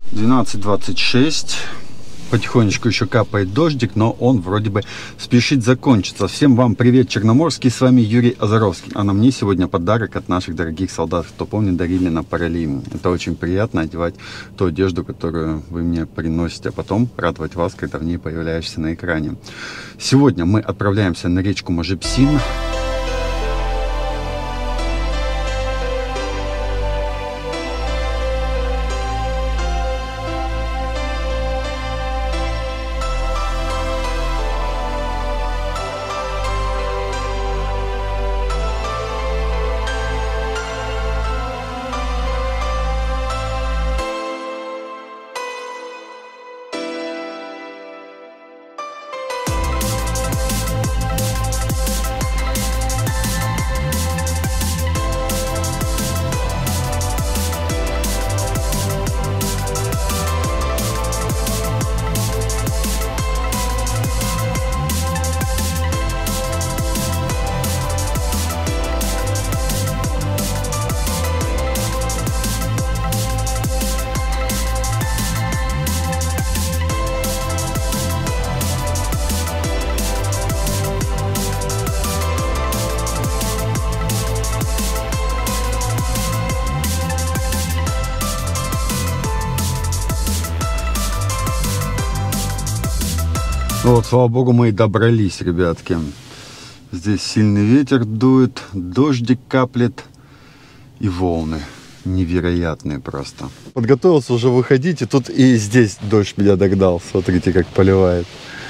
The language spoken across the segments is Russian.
12:26. Потихонечку еще капает дождик, но он вроде бы спешит закончиться. Всем вам привет, Черноморский, с вами Юрий Озаровский. А на мне сегодня подарок от наших дорогих солдат. Кто помнит, дарили на Паралиму. Это очень приятно одевать ту одежду, которую вы мне приносите, а потом радовать вас, когда в ней появляешься на экране. Сегодня мы отправляемся на речку Можепсин. Вот, слава богу, мы и добрались, ребятки. Здесь сильный ветер дует, дождик каплет и волны невероятные просто. Подготовился уже выходить, и тут и здесь дождь меня догнал. Смотрите, как поливает.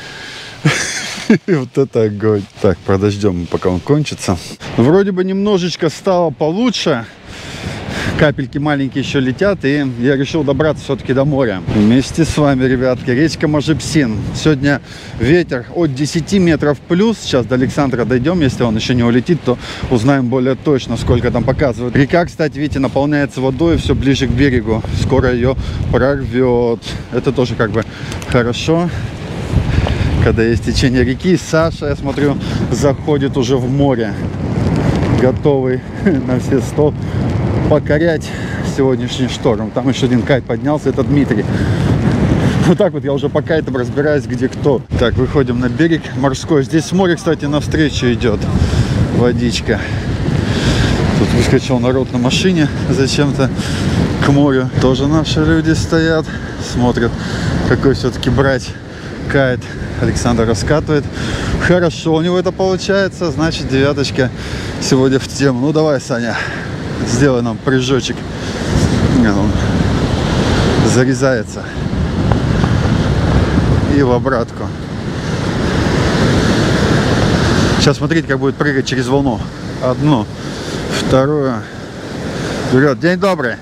Вот это огонь. Так, подождем, пока он кончится. Вроде бы немножечко стало получше. Капельки маленькие еще летят, и я решил добраться все-таки до моря. Вместе с вами, ребятки, речка Можепсин. Сегодня ветер от 10 метров плюс. Сейчас до Александра дойдем. Если он еще не улетит, то узнаем более точно, сколько там показывают. Река, кстати, видите, наполняется водой все ближе к берегу. Скоро ее прорвет. Это тоже как бы хорошо, когда есть течение реки. Саша, я смотрю, заходит уже в море, готовый на все 100 покорять сегодняшний шторм. Там еще один кайт поднялся, это Дмитрий. Вот так вот я уже по кайтам разбираюсь, где кто. Так, выходим на берег морской. Здесь с моря, кстати, навстречу идет водичка. Тут выскочил народ на машине зачем-то к морю. Тоже наши люди стоят, смотрят, какой все-таки брать кайт. Александр раскатывает. Хорошо у него это получается, значит, девяточка сегодня в тему. Ну давай, Саня, сделай нам прыжочек. Он зарезается. И в обратку. Сейчас смотрите, как будет прыгать через волну. Одну, вторую. Вперед. День добрый.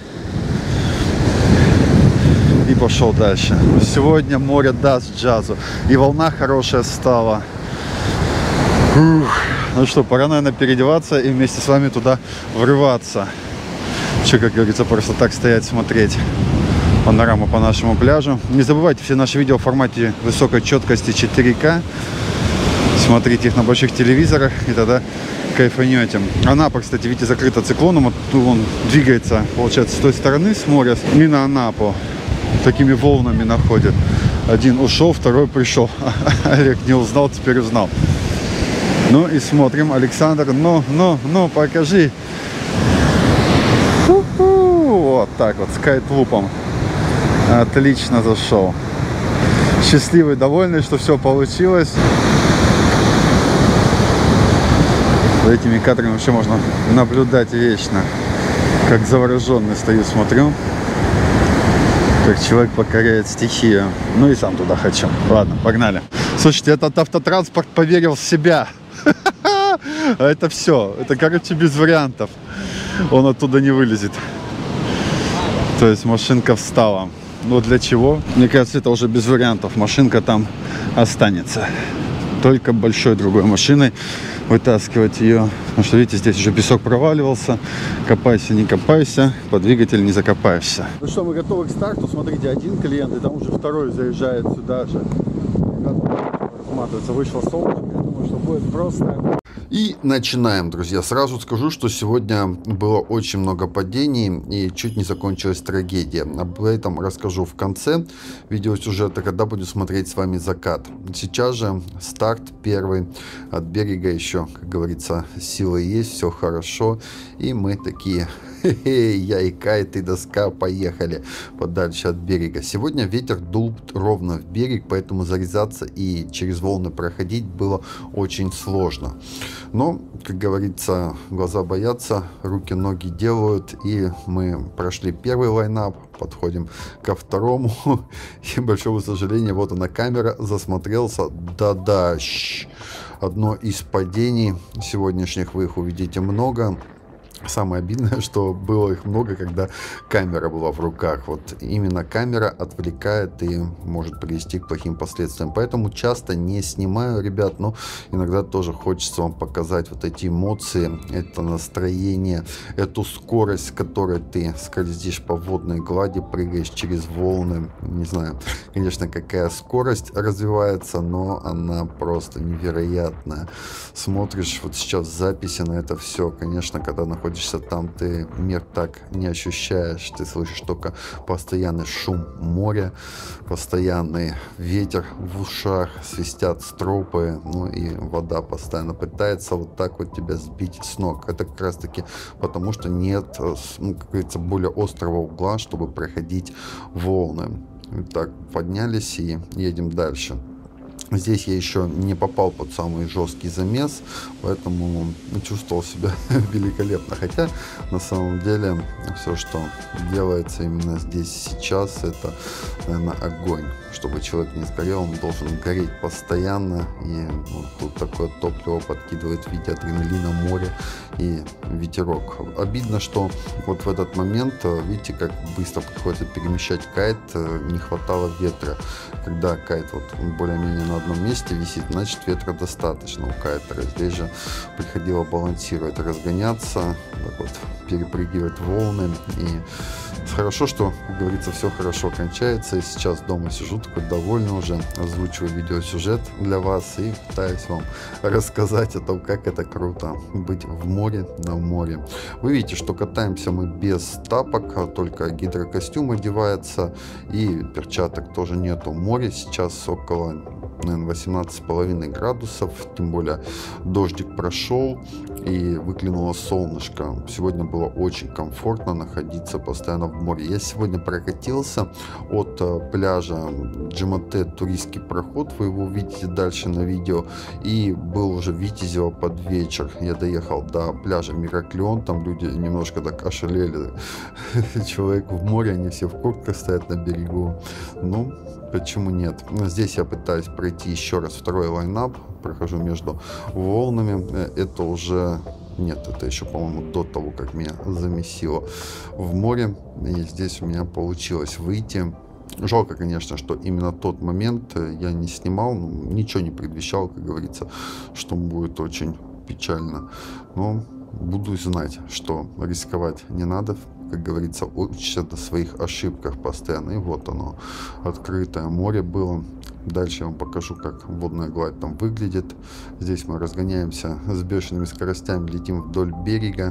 И пошел дальше. Сегодня море даст джазу. И волна хорошая стала. Ух. Ну что, пора, наверное, переодеваться и вместе с вами туда врываться. Что, как говорится, просто так стоять, смотреть панораму по нашему пляжу. Не забывайте, все наши видео в формате высокой четкости 4К. Смотрите их на больших телевизорах, и тогда кайфанете. Анапа, кстати, видите, закрыта циклоном. Вот он двигается, получается, с той стороны, с моря, и на Анапу. Такими волнами находит. Один ушел, второй пришел. Олег не узнал, теперь узнал. Ну и смотрим, Александр, ну, покажи. Вот так вот, с кайт-лупом. Отлично зашел. Счастливый, довольный, что все получилось. За этими кадрами вообще можно наблюдать вечно. Как завороженный стою, смотрю. Как человек покоряет стихию. Ну и сам туда хочу. Ладно, погнали. Слушайте, этот автотранспорт поверил в себя. А это все. Это, короче, без вариантов. Он оттуда не вылезет. То есть машинка встала. Но для чего? Мне кажется, это уже без вариантов. Машинка там останется. Только большой другой машиной вытаскивать ее. Потому что, видите, здесь уже песок проваливался. Копайся, не копайся. Под двигатель не закопаешься. Ну что, мы готовы к старту. Смотрите, один клиент, и там уже второй заезжает сюда же. Разматывается. Вышло солнышко. Я думаю, что будет просто И начинаем, друзья. Сразу скажу, что сегодня было очень много падений и чуть не закончилась трагедия. Об этом расскажу в конце видеосюжета, когда буду смотреть с вами закат. Сейчас же старт первый от берега, еще, как говорится, силы есть, все хорошо. И мы такие... Я и кайт, и доска, поехали подальше от берега. Сегодня ветер дул ровно в берег, поэтому зарезаться и через волны проходить было очень сложно. Но, как говорится, глаза боятся, руки, ноги делают. И мы прошли первый лайнап, подходим ко второму. И, большого сожаления, вот она камера, засмотрелся. Да-да, одно из падений сегодняшних, вы их увидите много. Самое обидное, что было их много, когда камера была в руках. Вот именно камера отвлекает и может привести к плохим последствиям. Поэтому часто не снимаю, ребят, но иногда тоже хочется вам показать вот эти эмоции, это настроение, эту скорость, с которой ты скользишь по водной глади, прыгаешь через волны. Не знаю, конечно, какая скорость развивается, но она просто невероятная. Смотришь вот сейчас записи на это все, конечно, когда находишься там, ты мир так не ощущаешь, ты слышишь только постоянный шум моря, постоянный ветер в ушах, свистят стропы, ну и вода постоянно пытается вот так вот тебя сбить с ног. Это как раз таки потому, что нет, ну, как говорится, более острого угла, чтобы проходить волны. Итак, поднялись и едем дальше. Здесь я еще не попал под самый жесткий замес, поэтому чувствовал себя великолепно. Хотя, на самом деле, все, что делается именно здесь сейчас, это, наверное, огонь. Чтобы человек не сгорел, он должен гореть постоянно. И вот тут такое топливо подкидывает в виде адреналина, моря и ветерок. Обидно, что вот в этот момент, видите, как быстро приходится перемещать кайт, не хватало ветра. Когда кайт вот более-менее на одном месте висит, значит ветра достаточно у кайтера. Здесь же приходило балансировать, разгоняться, так вот, перепрыгивать волны. И хорошо, что, как говорится, все хорошо кончается. И сейчас дома сижу такой довольный уже, озвучиваю видеосюжет для вас и пытаюсь вам рассказать о том, как это круто быть в море, на море. Вы видите, что катаемся мы без тапок, только гидрокостюм одевается и перчаток тоже нету. Море сейчас около, наверное, 18,5 градусов, тем более дождик прошел и выглянуло солнышко. Сегодня было очень комфортно находиться постоянно в море. Я сегодня прокатился от пляжа Джимате, туристский проход, вы его увидите дальше на видео, и был уже в Витязево под вечер. Я доехал до пляжа Мираклион, там люди немножко так ошалели. Человек в море, они все в куртках стоят на берегу. Ну, почему нет? Здесь я пытаюсь пройти еще раз второй лайнап, прохожу между волнами. Это уже... Нет, это еще, по-моему, до того, как меня замесило в море. И здесь у меня получилось выйти. Жалко, конечно, что именно тот момент я не снимал. Ничего не предвещал, как говорится, что будет очень печально. Но буду знать, что рисковать не надо. Как говорится, учишься на своих ошибках постоянно. И вот оно, открытое море было. Дальше я вам покажу, как водная гладь там выглядит. Здесь мы разгоняемся с бешеными скоростями, летим вдоль берега.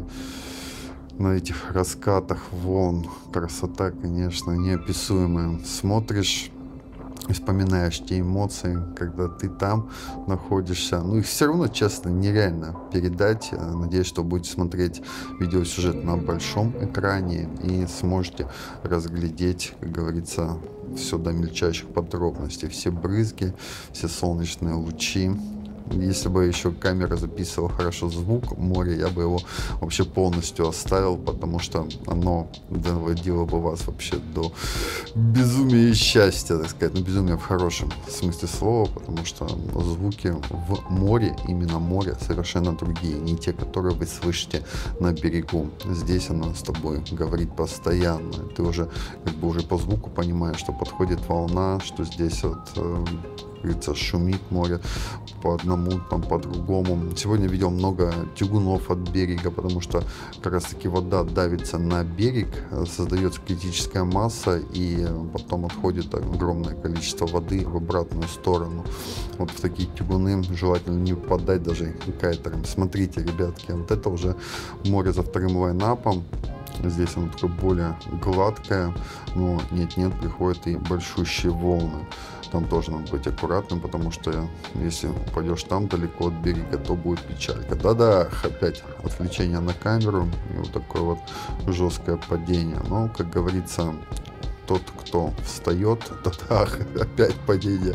На этих раскатах волн. Красота, конечно, неописуемая. Смотришь и вспоминаешь те эмоции, когда ты там находишься. Ну, их все равно, честно, нереально передать. Надеюсь, что будете смотреть видеосюжет на большом экране и сможете разглядеть, как говорится, все до мельчайших подробностей. Все брызги, все солнечные лучи. Если бы еще камера записывала хорошо звук моря, я бы его вообще полностью оставил, потому что оно доводило бы вас вообще до безумия и счастья, так сказать. Ну, безумие в хорошем смысле слова, потому что звуки в море, именно море, совершенно другие, не те, которые вы слышите на берегу. Здесь оно с тобой говорит постоянно. Ты уже как бы уже по звуку понимаешь, что подходит волна, что здесь вот как говорится, шумит море по одному, там по другому. Сегодня видел много тягунов от берега, потому что как раз таки вода давится на берег, создается критическая масса, и потом отходит огромное количество воды в обратную сторону. Вот в такие тягуны желательно не попадать даже кайтером. Смотрите, ребятки, вот это уже море за вторым лайнапом. Здесь оно такое более гладкое, но нет-нет, приходят и большущие волны. Там тоже надо быть аккуратным, потому что если упадешь там далеко от берега, то будет печалька. Да-да, опять отвлечение на камеру и вот такое вот жесткое падение. Но, как говорится, тот, кто встает, да, опять падение,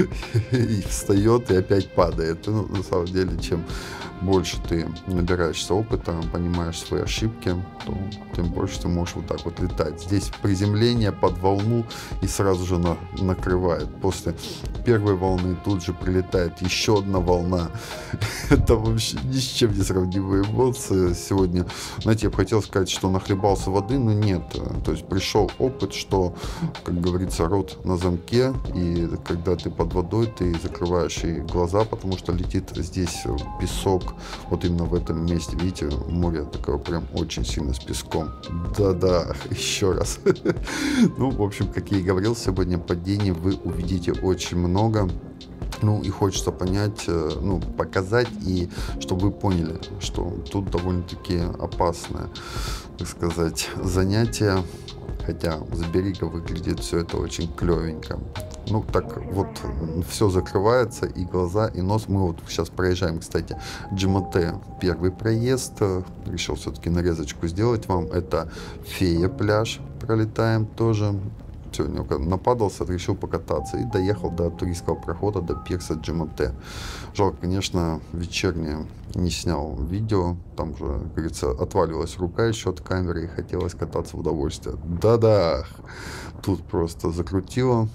и встает, и опять падает. Ну, на самом деле, чем больше ты набираешься опыта, понимаешь свои ошибки, то тем больше ты можешь вот так вот летать. Здесь приземление под волну и сразу же накрывает. После первой волны тут же прилетает еще одна волна. Это вообще ни с чем не сравнимые эмоции. Сегодня, знаете, я бы хотел сказать, что нахлебался воды, но нет. То есть пришел опыт, что, как говорится, рот на замке, и когда ты под водой, ты закрываешь и глаза, потому что летит здесь песок. Вот именно в этом месте, видите, море такое прям очень сильно с песком. Да-да, еще раз. Ну, в общем, как я и говорил, сегодня падений вы увидите очень много. Ну и хочется понять, ну, показать, и чтобы вы поняли, что тут довольно-таки опасное, так сказать, занятие. Хотя с берега выглядит все это очень клевенько. Ну, так вот, все закрывается, и глаза, и нос. Мы вот сейчас проезжаем, кстати, GMT первый проезд. Решил все-таки нарезочку сделать вам. Это Фея пляж. Пролетаем тоже. Сегодня нападался, решил покататься и доехал до туристского прохода, до пирса GMT. Жалко, конечно, вечернее не снял видео. Там же, как говорится, отваливалась рука еще от камеры и хотелось кататься в удовольствие. Да-да, тут просто закрутило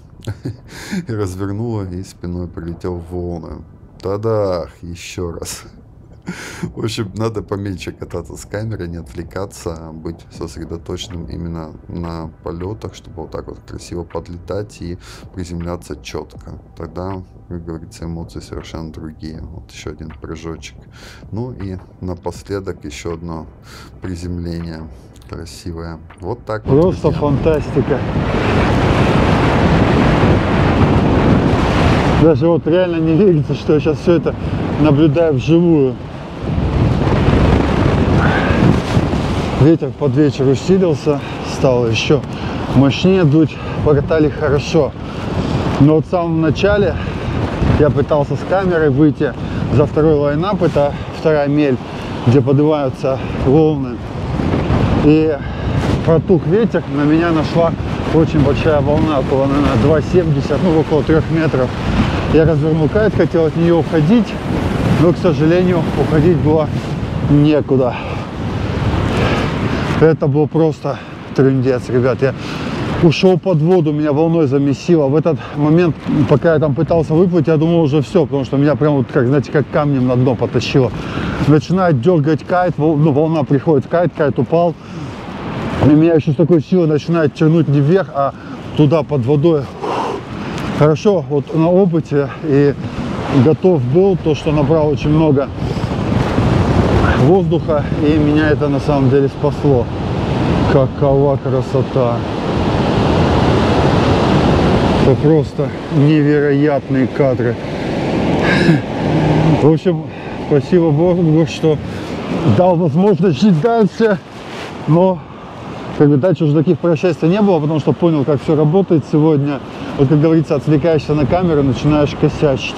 и развернуло, и спиной прилетел в волны. Да-да, еще раз. В общем, надо поменьше кататься с камерой, не отвлекаться, быть сосредоточенным именно на полетах, чтобы вот так вот красиво подлетать и приземляться четко. Тогда, как говорится, эмоции совершенно другие. Вот еще один прыжочек. Ну и напоследок еще одно приземление красивое. Вот так вот. Просто фантастика. Даже вот реально не верится, что я сейчас все это наблюдаю вживую. Ветер под вечер усилился, стало еще мощнее дуть, покатали хорошо. Но вот в самом начале я пытался с камерой выйти за второй лайнап, это вторая мель, где поднимаются волны. И протух ветер, на меня нашла очень большая волна, около, наверное, 2,70, ну около 3 метров. Я развернул кайт, хотел от нее уходить, но, к сожалению, уходить было некуда. Это был просто трындец, ребят. Я ушел под воду, меня волной замесило. В этот момент, пока я там пытался выплыть, я думал уже все, потому что меня прям вот, как, знаете, как камнем на дно потащило. Начинает дергать кайт, ну, волна приходит в кайт, кайт упал. И меня еще с такой силой начинает тянуть не вверх, а туда под водой. Хорошо, вот на опыте и готов был, то, что набрал очень много воздуха, и меня это на самом деле спасло. Какова красота! Это просто невероятные кадры. В общем, спасибо Богу, что дал возможность жить дальше, но как бы дальше уже таких происшествий не было, потому что понял, как все работает сегодня. Вот, как говорится, отвлекаешься на камеру, начинаешь косячить.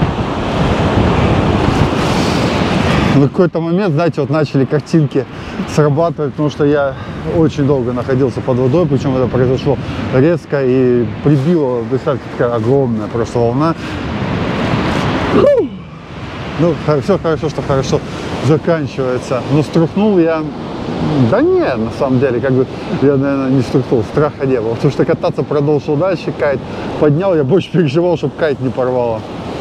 В какой-то момент, знаете, вот начали картинки срабатывать, потому что я очень долго находился под водой, причем это произошло резко и прибило, представьте, такая огромная просто волна. Ну, все хорошо, что хорошо заканчивается. Но струхнул я, да нет, на самом деле, как бы я, наверное, не струхнул, страха не было, потому что кататься продолжил дальше, кайт поднял, я больше переживал, чтобы кайт не порвало.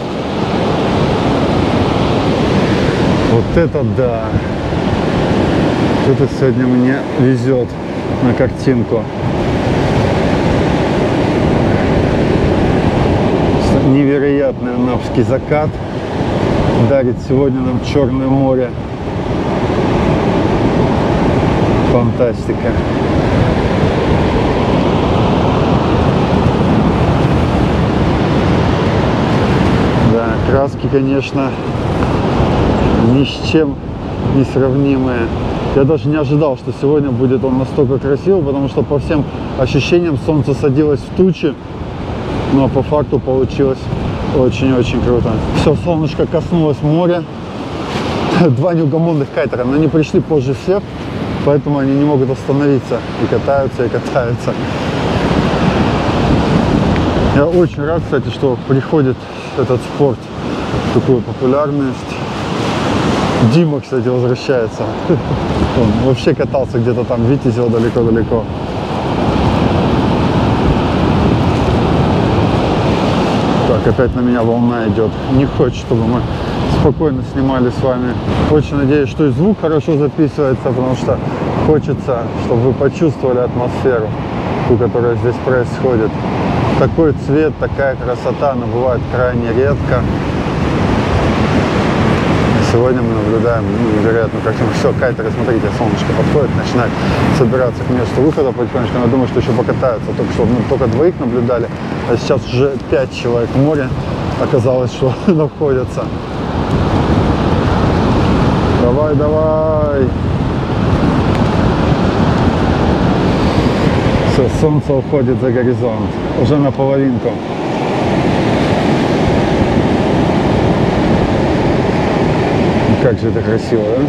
Вот это да! Это сегодня мне везет на картинку. Невероятно. невероятный анапский закат дарит сегодня нам Черное море. Фантастика. Да, краски, конечно, ни с чем не сравнимые. Я даже не ожидал, что сегодня будет он настолько красивый, потому что по всем ощущениям солнце садилось в тучи, но по факту получилось очень-очень круто. Все, солнышко коснулось моря. Два неугомонных кайтера, но они пришли позже всех, поэтому они не могут остановиться и катаются, и катаются. Я очень рад, кстати, что приходит этот спорт в такую популярность. Дима, кстати, возвращается. Он вообще катался где-то там в Витязево далеко-далеко. Так, опять на меня волна идет. Не хочет, чтобы мы спокойно снимали с вами. Очень надеюсь, что и звук хорошо записывается, потому что хочется, чтобы вы почувствовали атмосферу, ту, которая здесь происходит. Такой цвет, такая красота, она бывает крайне редко. Сегодня мы наблюдаем невероятную картину. Все, кайтеры, смотрите, солнышко подходит, начинает собираться к месту выхода потихонечку. Я думаю, что еще покатаются. Только что мы только двоих наблюдали, а сейчас уже 5 человек в море оказалось, что находятся. Давай, давай! Все, солнце уходит за горизонт. Уже наполовинку. Как же это красиво, да?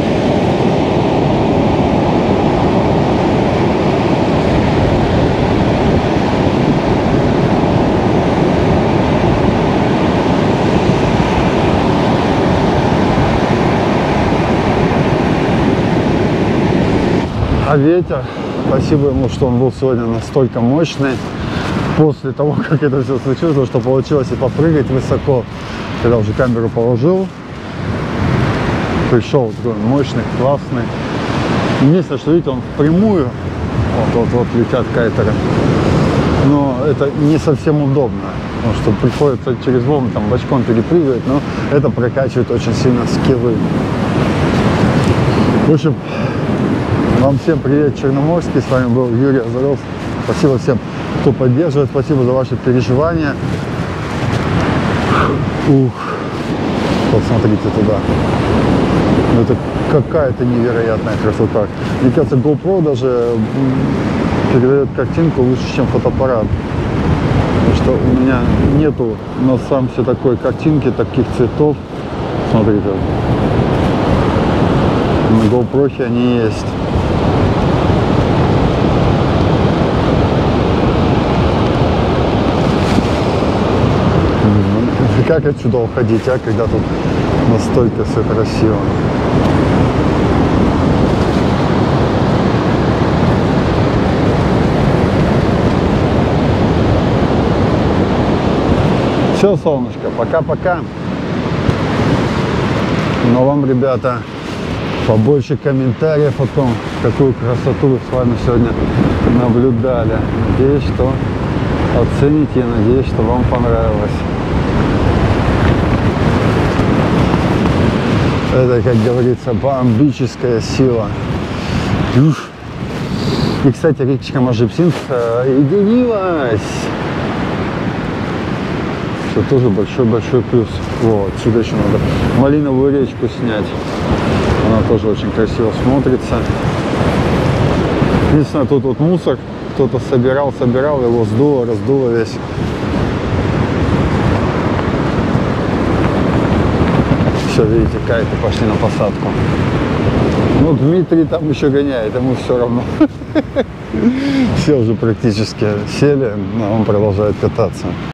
А ветер, спасибо ему, что он был сегодня настолько мощный. После того, как это все случилось, что получилось и попрыгать высоко, когда уже камеру положил. Пришел такой мощный, классный. Единственное, что видите, он впрямую, вот летят кайтеры, но это не совсем удобно, потому что приходится через волны там бочком перепрыгивать, но это прокачивает очень сильно скиллы. В общем, вам всем привет, Черноморский, с вами был Юрий Азаров. Спасибо всем, кто поддерживает, спасибо за ваши переживания. Ух, посмотрите туда. Это какая-то невероятная красота. Мне кажется, GoPro даже передает картинку лучше, чем фотоаппарат. Потому что у меня нету на самом все такой картинки, таких цветов. Смотрите. На GoPro они есть. Как отсюда уходить, а, когда тут настолько все красиво. Все, солнышко, пока-пока. Но вам, ребята, побольше комментариев о том, какую красоту вы с вами сегодня наблюдали. Надеюсь, что оцените, надеюсь, что вам понравилось. Это, как говорится, бомбическая сила. И, кстати, речка Можи-Псинск соединилась. Что тоже большой-большой плюс. Вот, отсюда еще надо малиновую речку снять. Она тоже очень красиво смотрится. Единственное, тут вот мусор кто-то собирал, его сдуло, раздуло весь. Все, видите, кайты пошли на посадку. Ну, Дмитрий там еще гоняет, ему все равно. Все уже практически сели, но он продолжает кататься.